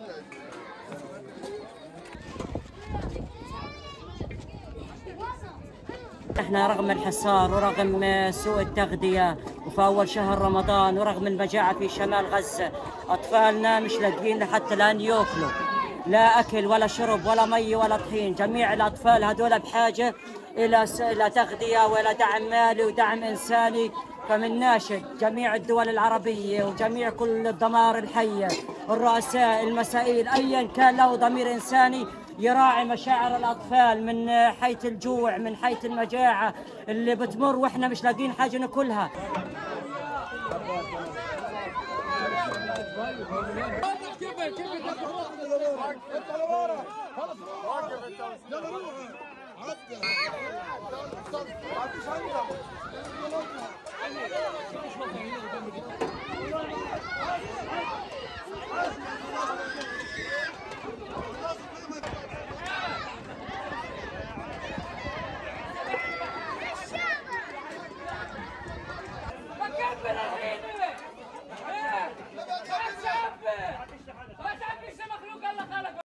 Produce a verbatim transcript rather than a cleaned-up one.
احنا رغم الحصار ورغم سوء التغذية وفي أول شهر رمضان ورغم المجاعة في شمال غزة، أطفالنا مش لاقيين حتى الآن يأكلوا، لا أكل ولا شرب ولا مي ولا طحين. جميع الأطفال هذول بحاجة إلى إلى تغذية وإلى دعم مالي ودعم إنساني. فمن ناشد جميع الدول العربية وجميع كل الضمائر الحية، الرؤساء، المسائل، أيا كان له ضمير إنساني، يراعي مشاعر الأطفال من حيث الجوع، من حيث المجاعة اللي بتمر وإحنا مش لاقين حاجة ناكلها. عدى